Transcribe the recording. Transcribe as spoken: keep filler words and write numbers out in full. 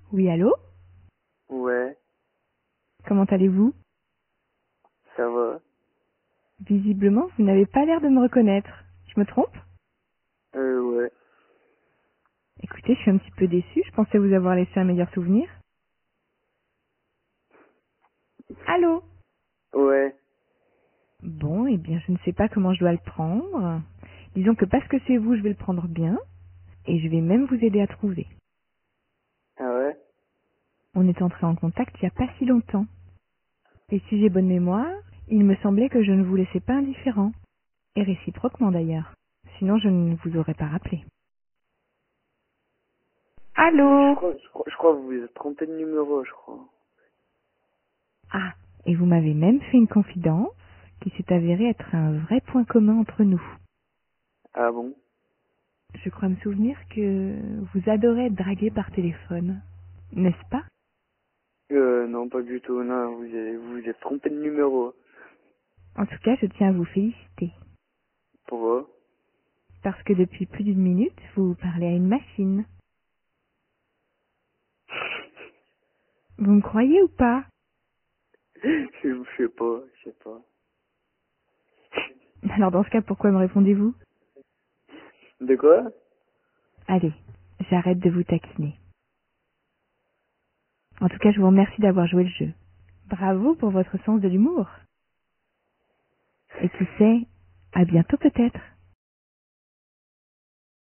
Oui, allô? Ouais, Comment allez-vous? ça va. Visiblement, vous n'avez pas l'air de me reconnaître. Je me trompe? Euh, ouais. Écoutez, je suis un petit peu déçue. Je pensais vous avoir laissé un meilleur souvenir. Allô? Ouais. Bon, eh bien, je ne sais pas comment je dois le prendre. Disons que parce que c'est vous, je vais le prendre bien. Et je vais même vous aider à trouver. Ah ouais? On est entré en contact il n'y a pas si longtemps. Et si j'ai bonne mémoire, il me semblait que je ne vous laissais pas indifférent. Et réciproquement d'ailleurs. Sinon, je ne vous aurais pas rappelé. Je Allô? crois, je crois, je crois que vous vous êtes trompé de numéro, je crois. Ah, et vous m'avez même fait une confidence qui s'est avérée être un vrai point commun entre nous. Ah bon? Je crois me souvenir que vous adorez être dragué par téléphone, n'est-ce pas? Euh, non, pas du tout. Non, vous avez, vous vous êtes trompé de numéro. En tout cas, je tiens à vous féliciter, Pourquoi? parce que depuis plus d'une minute, vous parlez à une machine. Vous me croyez ou pas? Je je sais pas, je sais pas. Alors dans ce cas, pourquoi me répondez-vous? De quoi? Allez, j'arrête de vous taquiner. En tout cas, je vous remercie d'avoir joué le jeu. Bravo pour votre sens de l'humour. Et qui sait, à bientôt peut-être.